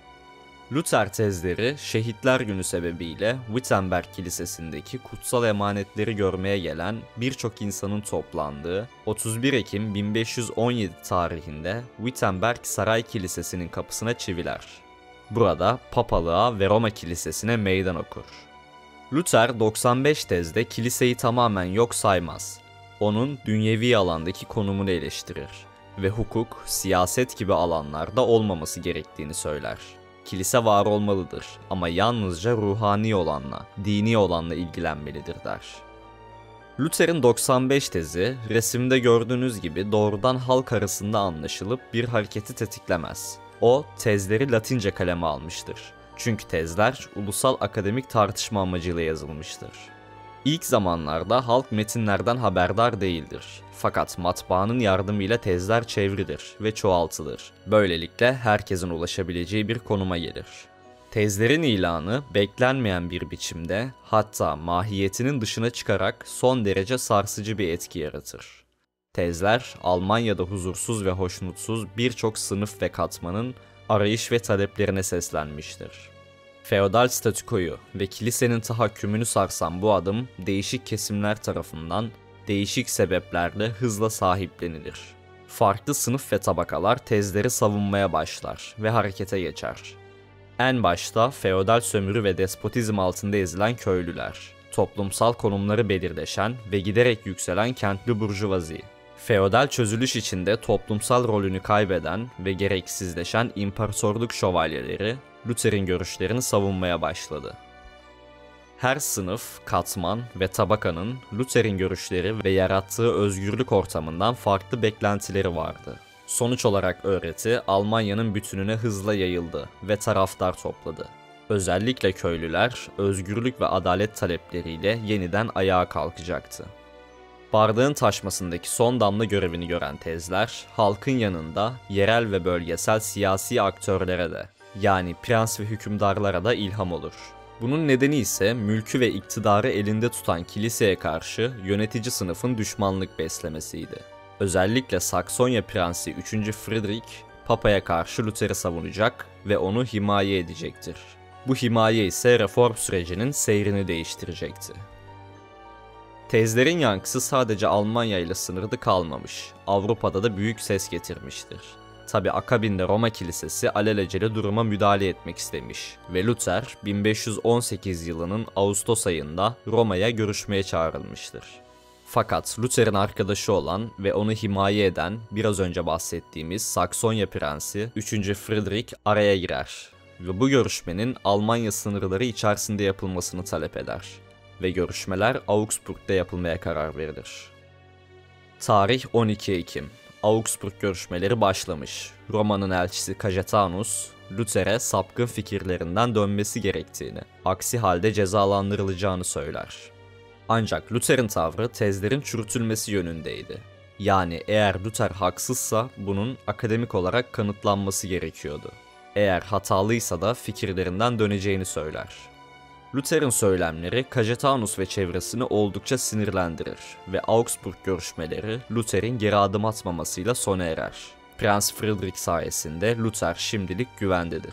S1: Luther tezleri Şehitler Günü sebebiyle Wittenberg Kilisesi'ndeki kutsal emanetleri görmeye gelen birçok insanın toplandığı otuz bir Ekim bin beş yüz on yedi tarihinde Wittenberg Saray Kilisesi'nin kapısına çiviler. Burada papalığa ve Roma Kilisesi'ne meydan okur. Luther doksan beş tezde kiliseyi tamamen yok saymaz. Onun dünyevi alandaki konumunu eleştirir ve hukuk, siyaset gibi alanlarda olmaması gerektiğini söyler. Kilise var olmalıdır ama yalnızca ruhani olanla, dini olanla ilgilenmelidir der. Luther'in doksan beş tezi, resimde gördüğünüz gibi doğrudan halk arasında anlaşılıp bir hareketi tetiklemez. O, tezleri Latince kaleme almıştır. Çünkü tezler ulusal akademik tartışma amacıyla yazılmıştır. İlk zamanlarda halk metinlerden haberdar değildir. Fakat matbaanın yardımıyla tezler çevrilir ve çoğaltılır. Böylelikle herkesin ulaşabileceği bir konuma gelir. Tezlerin ilanı beklenmeyen bir biçimde, hatta mahiyetinin dışına çıkarak son derece sarsıcı bir etki yaratır. Tezler, Almanya'da huzursuz ve hoşnutsuz birçok sınıf ve katmanın arayış ve taleplerine seslenmiştir. Feodal statükoyu ve kilisenin tahakkümünü sarsan bu adım, değişik kesimler tarafından değişik sebeplerle hızla sahiplenilir. Farklı sınıf ve tabakalar tezleri savunmaya başlar ve harekete geçer. En başta feodal sömürü ve despotizm altında ezilen köylüler, toplumsal konumları belirleşen ve giderek yükselen kentli burjuvazi, feodal çözülüş içinde toplumsal rolünü kaybeden ve gereksizleşen imparatorluk şövalyeleri, Luther'in görüşlerini savunmaya başladı. Her sınıf, katman ve tabakanın Luther'in görüşleri ve yarattığı özgürlük ortamından farklı beklentileri vardı. Sonuç olarak öğreti Almanya'nın bütününe hızla yayıldı ve taraftar topladı. Özellikle köylüler özgürlük ve adalet talepleriyle yeniden ayağa kalkacaktı. Bardağın taşmasındaki son damla görevini gören tezler, halkın yanında yerel ve bölgesel siyasi aktörlere de, yani prens ve hükümdarlara da ilham olur. Bunun nedeni ise mülkü ve iktidarı elinde tutan kiliseye karşı yönetici sınıfın düşmanlık beslemesiydi. Özellikle Saksonya Prensi üçüncü Friedrich, Papa'ya karşı Luther'i savunacak ve onu himaye edecektir. Bu himaye ise reform sürecinin seyrini değiştirecekti. Tezlerin yankısı sadece Almanya ile sınırlı kalmamış, Avrupa'da da büyük ses getirmiştir. Tabi akabinde Roma Kilisesi alelacele duruma müdahale etmek istemiş ve Luther bin beş yüz on sekiz yılının Ağustos ayında Roma'ya görüşmeye çağrılmıştır. Fakat Luther'in arkadaşı olan ve onu himaye eden biraz önce bahsettiğimiz Saksonya Prensi üçüncü Friedrich araya girer ve bu görüşmenin Almanya sınırları içerisinde yapılmasını talep eder ve görüşmeler Augsburg'da yapılmaya karar verilir. Tarih on iki Ekim. Augsburg görüşmeleri başlamış. Roma'nın elçisi Cajetanus, Luther'e sapkın fikirlerinden dönmesi gerektiğini, aksi halde cezalandırılacağını söyler. Ancak Luther'in tavrı tezlerin çürütülmesi yönündeydi. Yani eğer Luther haksızsa bunun akademik olarak kanıtlanması gerekiyordu. Eğer hatalıysa da fikirlerinden döneceğini söyler. Luther'in söylemleri Cajetanus ve çevresini oldukça sinirlendirir ve Augsburg görüşmeleri Luther'in geri adım atmamasıyla sona erer. Prens Friedrich sayesinde Luther şimdilik güvendedir.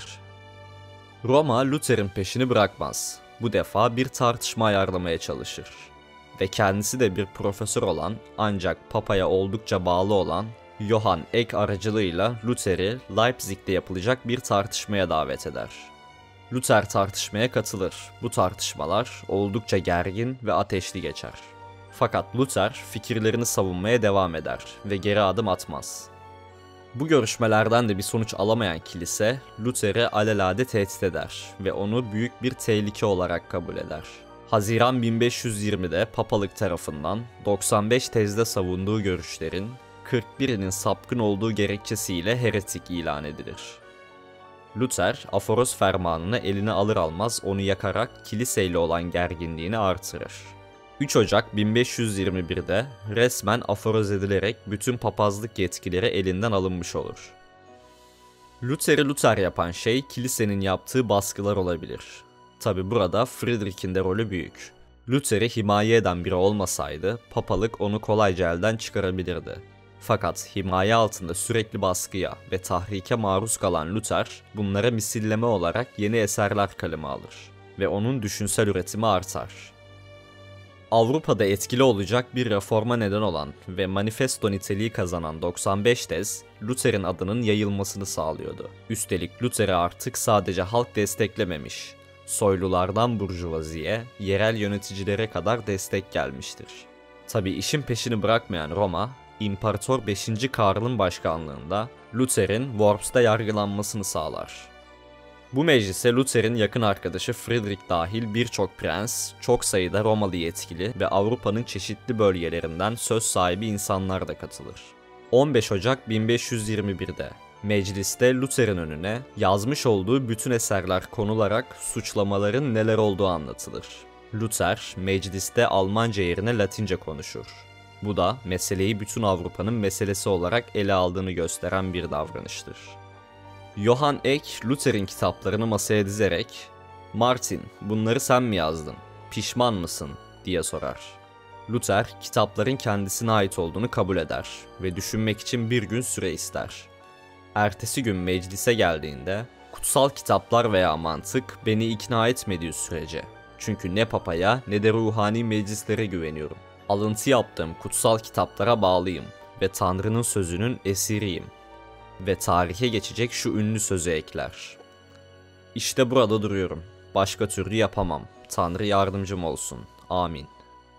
S1: Roma Luther'in peşini bırakmaz. Bu defa bir tartışma ayarlamaya çalışır. Ve kendisi de bir profesör olan ancak Papa'ya oldukça bağlı olan Johann Eck aracılığıyla Luther'i Leipzig'te yapılacak bir tartışmaya davet eder. Luther tartışmaya katılır. Bu tartışmalar oldukça gergin ve ateşli geçer. Fakat Luther fikirlerini savunmaya devam eder ve geri adım atmaz. Bu görüşmelerden de bir sonuç alamayan kilise, Luther'i alelade tehdit eder ve onu büyük bir tehlike olarak kabul eder. Haziran bin beş yüz yirmide papalık tarafından doksan beş tezde savunduğu görüşlerin kırk birinin sapkın olduğu gerekçesiyle heretik ilan edilir. Luther, aforoz fermanını eline alır almaz onu yakarak kiliseyle olan gerginliğini artırır. üç Ocak bin beş yüz yirmi birde resmen aforoz edilerek bütün papazlık yetkileri elinden alınmış olur. Luther'i Luther yapan şey kilisenin yaptığı baskılar olabilir. Tabi burada Friedrich'in de rolü büyük. Luther'i himaye eden biri olmasaydı papalık onu kolayca elden çıkarabilirdi. Fakat himaye altında sürekli baskıya ve tahrike maruz kalan Luther, bunlara misilleme olarak yeni eserler kaleme alır ve onun düşünsel üretimi artar. Avrupa'da etkili olacak bir reforma neden olan ve manifesto niteliği kazanan doksan beş tez, Luther'in adının yayılmasını sağlıyordu. Üstelik Luther'i artık sadece halk desteklememiş, soylulardan burjuvaziye, yerel yöneticilere kadar destek gelmiştir. Tabi işin peşini bırakmayan Roma, İmparator beşinci Karl'ın başkanlığında Luther'in Worms'ta yargılanmasını sağlar. Bu meclise Luther'in yakın arkadaşı Friedrich dahil birçok prens, çok sayıda Romalı yetkili ve Avrupa'nın çeşitli bölgelerinden söz sahibi insanlar da katılır. on beş Ocak bin beş yüz yirmi birde mecliste Luther'in önüne yazmış olduğu bütün eserler konularak suçlamaların neler olduğu anlatılır. Luther mecliste Almanca yerine Latince konuşur. Bu da meseleyi bütün Avrupa'nın meselesi olarak ele aldığını gösteren bir davranıştır. Johann Eck, Luther'in kitaplarını masaya dizerek "Martin, bunları sen mi yazdın? Pişman mısın?" diye sorar. Luther, kitapların kendisine ait olduğunu kabul eder ve düşünmek için bir gün süre ister. Ertesi gün meclise geldiğinde, "Kutsal kitaplar veya mantık beni ikna etmediği sürece, çünkü ne papaya ne de ruhani meclislere güveniyorum. Alıntı yaptığım kutsal kitaplara bağlıyım ve Tanrı'nın sözünün esiriyim." Ve tarihe geçecek şu ünlü sözü ekler: "İşte burada duruyorum. Başka türlü yapamam. Tanrı yardımcım olsun. Amin."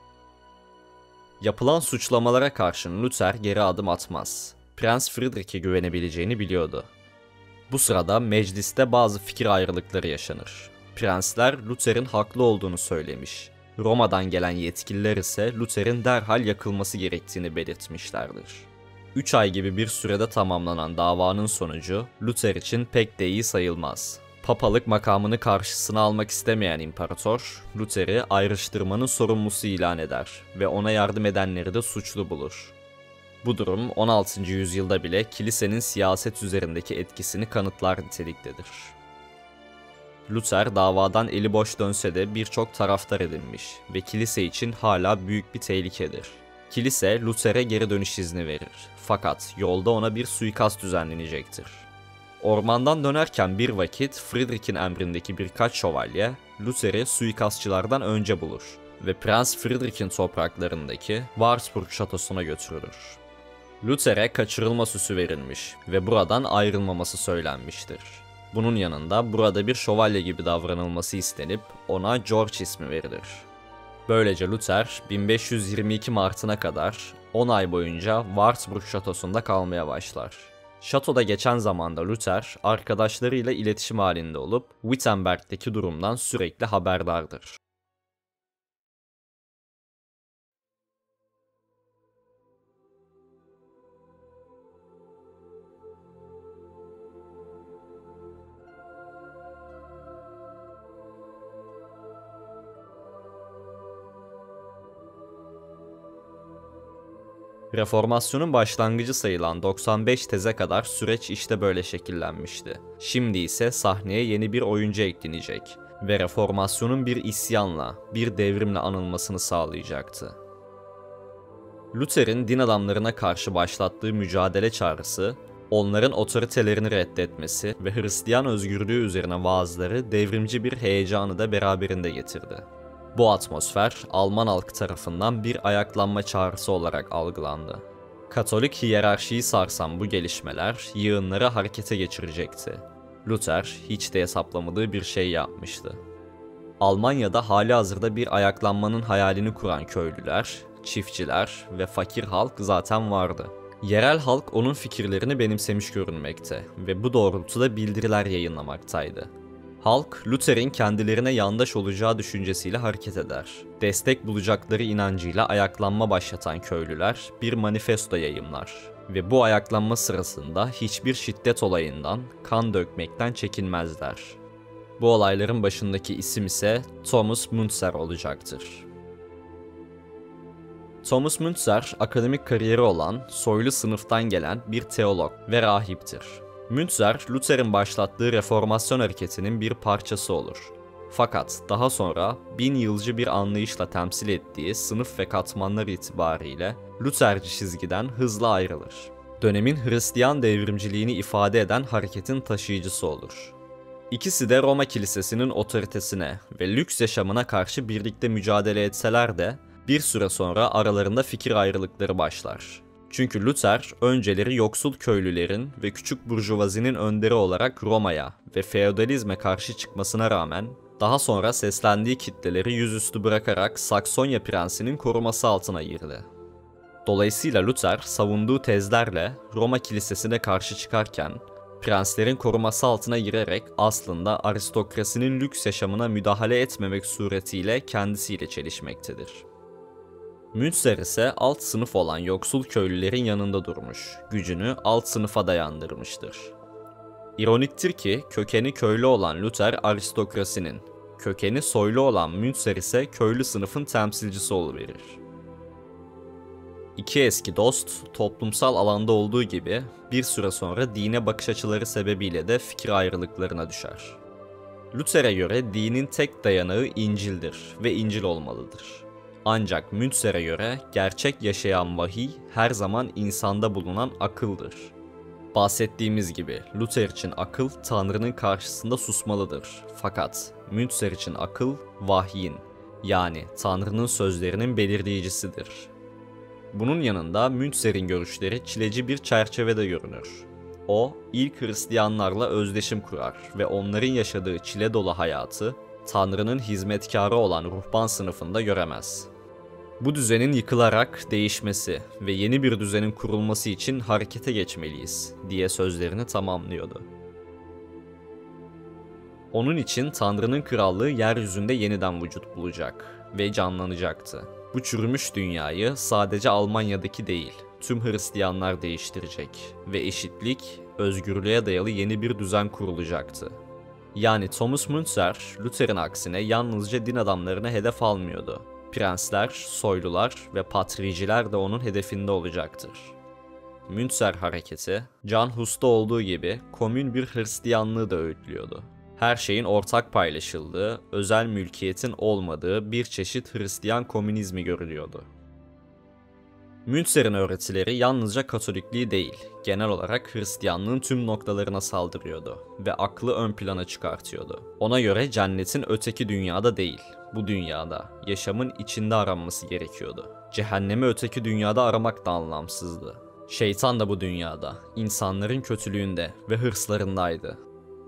S1: Yapılan suçlamalara karşın Luther geri adım atmaz. Prens Friedrich'e güvenebileceğini biliyordu. Bu sırada mecliste bazı fikir ayrılıkları yaşanır. Prensler Luther'in haklı olduğunu söylemiş. Roma'dan gelen yetkililer ise Luther'in derhal yakılması gerektiğini belirtmişlerdir. üç ay gibi bir sürede tamamlanan davanın sonucu Luther için pek de iyi sayılmaz. Papalık makamını karşısına almak istemeyen imparator, Luther'i ayrıştırmanın sorumlusu ilan eder ve ona yardım edenleri de suçlu bulur. Bu durum on altıncı yüzyılda bile kilisenin siyaset üzerindeki etkisini kanıtlar niteliktedir. Luther davadan eli boş dönse de birçok taraftar edinmiş ve kilise için hala büyük bir tehlikedir. Kilise Luther'e geri dönüş izni verir. Fakat yolda ona bir suikast düzenlenecektir. Ormandan dönerken bir vakit Friedrich'in emrindeki birkaç şövalye Luther'i suikastçılardan önce bulur ve Prens Friedrich'in topraklarındaki Wartburg şatosuna götürülür. Luther'e kaçırılma süsü verilmiş ve buradan ayrılmaması söylenmiştir. Bunun yanında burada bir şövalye gibi davranılması istenip ona George ismi verilir. Böylece Luther bin beş yüz yirmi iki Mart'ına kadar on ay boyunca Wartburg şatosunda kalmaya başlar. Şatoda geçen zamanda Luther arkadaşlarıyla iletişim halinde olup Wittenberg'deki durumdan sürekli haberdardır. Reformasyonun başlangıcı sayılan doksan beş teze kadar süreç işte böyle şekillenmişti. Şimdi ise sahneye yeni bir oyuncu eklenecek ve reformasyonun bir isyanla, bir devrimle anılmasını sağlayacaktı. Luther'in din adamlarına karşı başlattığı mücadele çağrısı, onların otoritelerini reddetmesi ve Hristiyan özgürlüğü üzerine vaazları devrimci bir heyecanı da beraberinde getirdi. Bu atmosfer Alman halkı tarafından bir ayaklanma çağrısı olarak algılandı. Katolik hiyerarşiyi sarsan bu gelişmeler yığınları harekete geçirecekti. Luther hiç de hesaplamadığı bir şey yapmıştı. Almanya'da halihazırda bir ayaklanmanın hayalini kuran köylüler, çiftçiler ve fakir halk zaten vardı. Yerel halk onun fikirlerini benimsemiş görünmekte ve bu doğrultuda bildiriler yayınlamaktaydı. Halk, Luther'in kendilerine yandaş olacağı düşüncesiyle hareket eder. Destek bulacakları inancıyla ayaklanma başlatan köylüler bir manifesto yayımlar ve bu ayaklanma sırasında hiçbir şiddet olayından, kan dökmekten çekinmezler. Bu olayların başındaki isim ise Thomas Müntzer olacaktır. Thomas Müntzer, akademik kariyeri olan, soylu sınıftan gelen bir teolog ve rahiptir. Müntzer, Luther'in başlattığı reformasyon hareketinin bir parçası olur. Fakat daha sonra bin yılcı bir anlayışla temsil ettiği sınıf ve katmanlar itibariyle Lutherci çizgiden hızla ayrılır. Dönemin Hristiyan devrimciliğini ifade eden hareketin taşıyıcısı olur. İkisi de Roma Kilisesi'nin otoritesine ve lüks yaşamına karşı birlikte mücadele etseler de bir süre sonra aralarında fikir ayrılıkları başlar. Çünkü Luther önceleri yoksul köylülerin ve küçük burjuvazinin önderi olarak Roma'ya ve feodalizme karşı çıkmasına rağmen daha sonra seslendiği kitleleri yüzüstü bırakarak Saksonya prensinin koruması altına girdi. Dolayısıyla Luther savunduğu tezlerle Roma Kilisesi'ne karşı çıkarken prenslerin koruması altına girerek aslında aristokrasinin lüks yaşamına müdahale etmemek suretiyle kendisiyle çelişmektedir. Müntzer ise alt sınıf olan yoksul köylülerin yanında durmuş, gücünü alt sınıfa dayandırmıştır. İroniktir ki kökeni köylü olan Luther aristokrasinin, kökeni soylu olan Müntzer ise köylü sınıfın temsilcisi oluverir. İki eski dost, toplumsal alanda olduğu gibi bir süre sonra dine bakış açıları sebebiyle de fikir ayrılıklarına düşer. Luther'e göre dinin tek dayanağı İncil'dir ve İncil olmalıdır. Ancak Müntzer'e göre gerçek yaşayan vahiy her zaman insanda bulunan akıldır. Bahsettiğimiz gibi Luther için akıl Tanrı'nın karşısında susmalıdır. Fakat Müntzer için akıl vahyin, yani Tanrı'nın sözlerinin belirleyicisidir. Bunun yanında Müntzer'in görüşleri çileci bir çerçevede görünür. O, ilk Hristiyanlarla özdeşim kurar ve onların yaşadığı çile dolu hayatı Tanrı'nın hizmetkarı olan ruhban sınıfında göremez. Bu düzenin yıkılarak değişmesi ve yeni bir düzenin kurulması için harekete geçmeliyiz diye sözlerini tamamlıyordu. Onun için Tanrı'nın krallığı yeryüzünde yeniden vücut bulacak ve canlanacaktı. Bu çürümüş dünyayı sadece Almanya'daki değil, tüm Hristiyanlar değiştirecek ve eşitlik, özgürlüğe dayalı yeni bir düzen kurulacaktı. Yani Thomas Müntzer, Luther'in aksine yalnızca din adamlarını hedef almıyordu. Prensler, soylular ve patriciler de onun hedefinde olacaktır. Müntzer hareketi, Can Hus'ta olduğu gibi komün bir Hristiyanlığı da öğütlüyordu. Her şeyin ortak paylaşıldığı, özel mülkiyetin olmadığı bir çeşit Hristiyan komünizmi görülüyordu. Müntzer'in öğretileri yalnızca Katolikliği değil, genel olarak Hristiyanlığın tüm noktalarına saldırıyordu ve aklı ön plana çıkartıyordu. Ona göre cennetin öteki dünyada değil, bu dünyada, yaşamın içinde aranması gerekiyordu. Cehennemi öteki dünyada aramak da anlamsızdı. Şeytan da bu dünyada, insanların kötülüğünde ve hırslarındaydı.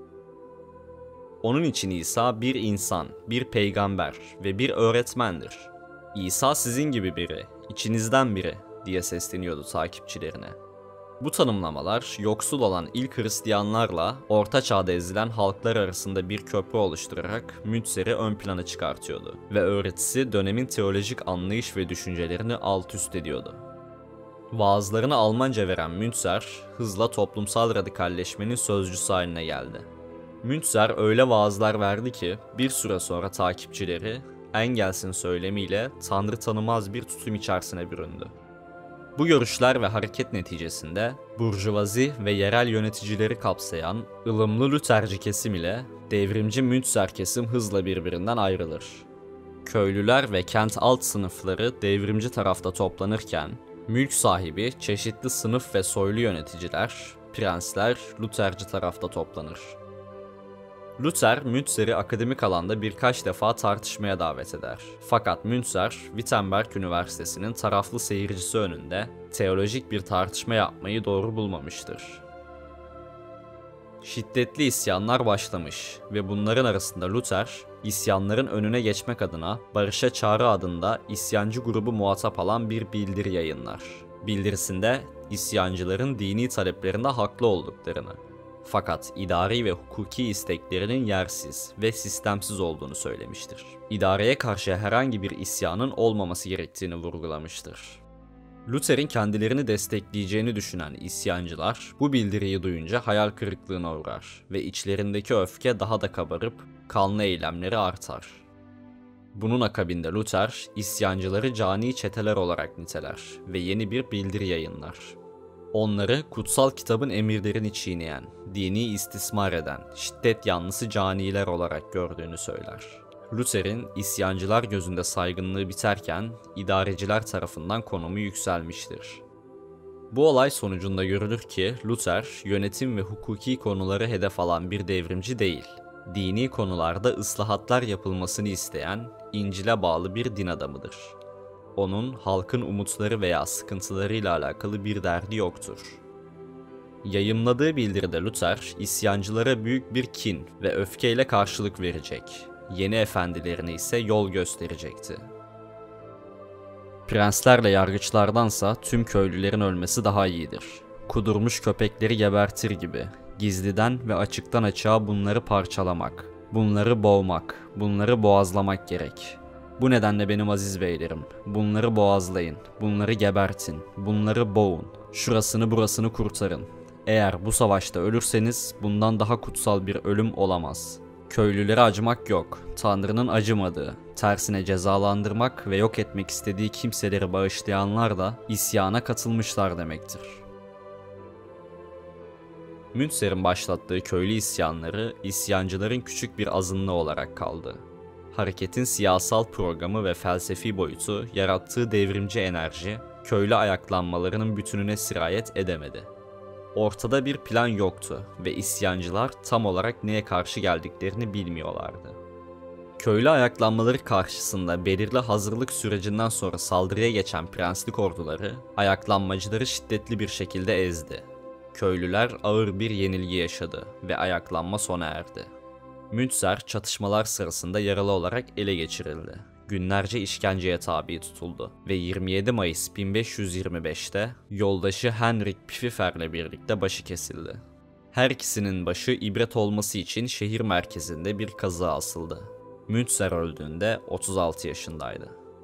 S1: Onun için İsa bir insan, bir peygamber ve bir öğretmendir. İsa sizin gibi biri, içinizden biri diye sesleniyordu takipçilerine. Bu tanımlamalar yoksul olan ilk Hristiyanlarla Orta Çağ'da ezilen halklar arasında bir köprü oluşturarak Müntzer'i ön plana çıkartıyordu ve öğretisi dönemin teolojik anlayış ve düşüncelerini alt üst ediyordu. Vaazlarını Almanca veren Müntzer, hızla toplumsal radikalleşmenin sözcüsü haline geldi. Müntzer öyle vaazlar verdi ki bir süre sonra takipçileri Engels'in söylemiyle Tanrı tanımaz bir tutum içerisine büründü. Bu görüşler ve hareket neticesinde burjuvazi ve yerel yöneticileri kapsayan ılımlı Lutherci kesim ile devrimci Müntzer kesim hızla birbirinden ayrılır. Köylüler ve kent alt sınıfları devrimci tarafta toplanırken, mülk sahibi çeşitli sınıf ve soylu yöneticiler, prensler Lutherci tarafta toplanır. Luther, Müntzer'i akademik alanda birkaç defa tartışmaya davet eder. Fakat Müntzer, Wittenberg Üniversitesi'nin taraflı seyircisi önünde teolojik bir tartışma yapmayı doğru bulmamıştır. Şiddetli isyanlar başlamış ve bunların arasında Luther, isyanların önüne geçmek adına Barış'a Çağrı adında isyancı grubu muhatap alan bir bildiri yayınlar. Bildirisinde isyancıların dini taleplerinde haklı olduklarını, fakat idari ve hukuki isteklerinin yersiz ve sistemsiz olduğunu söylemiştir. İdareye karşı herhangi bir isyanın olmaması gerektiğini vurgulamıştır. Luther'in kendilerini destekleyeceğini düşünen isyancılar bu bildiriyi duyunca hayal kırıklığına uğrar ve içlerindeki öfke daha da kabarıp kanlı eylemleri artar. Bunun akabinde Luther isyancıları cani çeteler olarak niteler ve yeni bir bildiri yayınlar. Onları kutsal kitabın emirlerini çiğneyen, dini istismar eden, şiddet yanlısı caniler olarak gördüğünü söyler. Luther'in isyancılar gözünde saygınlığı biterken, idareciler tarafından konumu yükselmiştir. Bu olay sonucunda görülür ki Luther, yönetim ve hukuki konuları hedef alan bir devrimci değil, dini konularda ıslahatlar yapılmasını isteyen, İncil'e bağlı bir din adamıdır. Onun halkın umutları veya sıkıntılarıyla alakalı bir derdi yoktur. Yayımladığı bildiride Luther, isyancılara büyük bir kin ve öfkeyle karşılık verecek, yeni efendilerine ise yol gösterecekti. Prenslerle yargıçlardansa tüm köylülerin ölmesi daha iyidir. Kudurmuş köpekleri gebertir gibi, gizliden ve açıktan açığa bunları parçalamak, bunları boğmak, bunları boğazlamak gerek. Bu nedenle benim aziz beylerim, bunları boğazlayın, bunları gebertin, bunları boğun, şurasını burasını kurtarın. Eğer bu savaşta ölürseniz bundan daha kutsal bir ölüm olamaz. Köylülere acımak yok, Tanrı'nın acımadığı, tersine cezalandırmak ve yok etmek istediği kimseleri bağışlayanlar da isyana katılmışlar demektir. Müntzer'in başlattığı köylü isyanları, isyancıların küçük bir azınlığı olarak kaldı. Hareketin siyasal programı ve felsefi boyutu, yarattığı devrimci enerji, köylü ayaklanmalarının bütününe sirayet edemedi. Ortada bir plan yoktu ve isyancılar tam olarak neye karşı geldiklerini bilmiyorlardı. Köylü ayaklanmaları karşısında belirli hazırlık sürecinden sonra saldırıya geçen prenslik orduları, ayaklanmacıları şiddetli bir şekilde ezdi. Köylüler ağır bir yenilgi yaşadı ve ayaklanma sona erdi. Müntzer çatışmalar sırasında yaralı olarak ele geçirildi. Günlerce işkenceye tabi tutuldu ve yirmi yedi Mayıs bin beş yüz yirmi beş'te yoldaşı Henrik Pfiffer'le birlikte başı kesildi. Her ikisinin başı ibret olması için şehir merkezinde bir kazığa asıldı. Münzer öldüğünde otuz altı yaşındaydı.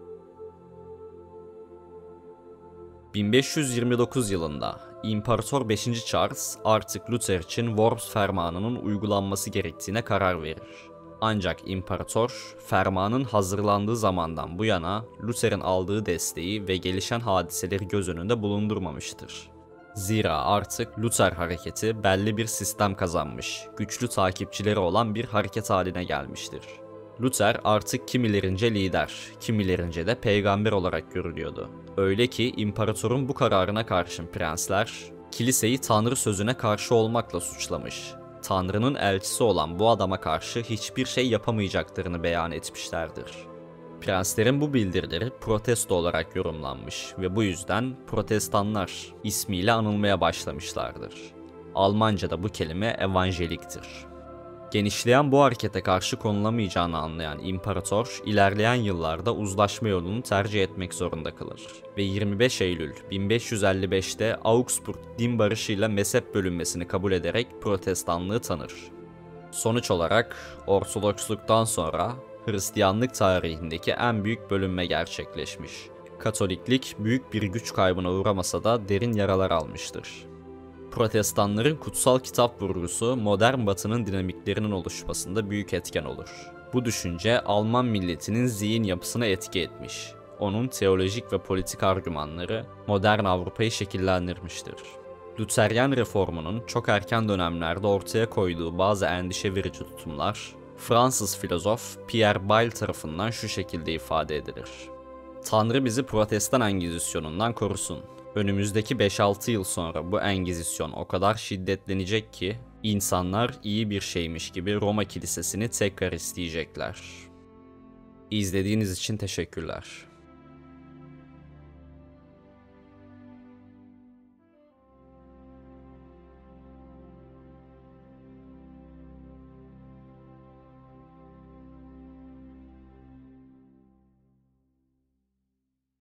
S1: bin beş yüz yirmi dokuz yılında İmparator beşinci Charles artık Luther için Worms fermanının uygulanması gerektiğine karar verir. Ancak imparator, fermanın hazırlandığı zamandan bu yana Luther'in aldığı desteği ve gelişen hadiseleri göz önünde bulundurmamıştır. Zira artık Luther hareketi belli bir sistem kazanmış, güçlü takipçileri olan bir hareket haline gelmiştir. Luther artık kimilerince lider, kimilerince de peygamber olarak görülüyordu. Öyle ki imparatorun bu kararına karşın prensler, kiliseyi Tanrı sözüne karşı olmakla suçlamış. Tanrı'nın elçisi olan bu adama karşı hiçbir şey yapamayacaklarını beyan etmişlerdir. Prenslerin bu bildirileri protesto olarak yorumlanmış ve bu yüzden protestanlar ismiyle anılmaya başlamışlardır. Almanca'da bu kelime evangeliktir. Genişleyen bu harekete karşı konulamayacağını anlayan imparator, ilerleyen yıllarda uzlaşma yolunu tercih etmek zorunda kalır ve yirmi beş Eylül bin beş yüz elli beş'te Augsburg din barışıyla mezhep bölünmesini kabul ederek protestanlığı tanır. Sonuç olarak Ortodoksluktan sonra Hristiyanlık tarihindeki en büyük bölünme gerçekleşmiş. Katoliklik büyük bir güç kaybına uğramasa da derin yaralar almıştır. Protestanların kutsal kitap vurgusu modern batının dinamiklerinin oluşmasında büyük etken olur. Bu düşünce Alman milletinin zihin yapısına etki etmiş. Onun teolojik ve politik argümanları modern Avrupa'yı şekillendirmiştir. Luteryen reformunun çok erken dönemlerde ortaya koyduğu bazı endişe verici tutumlar, Fransız filozof Pierre Bayle tarafından şu şekilde ifade edilir. Tanrı bizi Protestan Engizisyonundan korusun. Önümüzdeki beş altı yıl sonra bu Engizisyon o kadar şiddetlenecek ki insanlar iyi bir şeymiş gibi Roma Kilisesi'ni tekrar isteyecekler. İzlediğiniz için teşekkürler.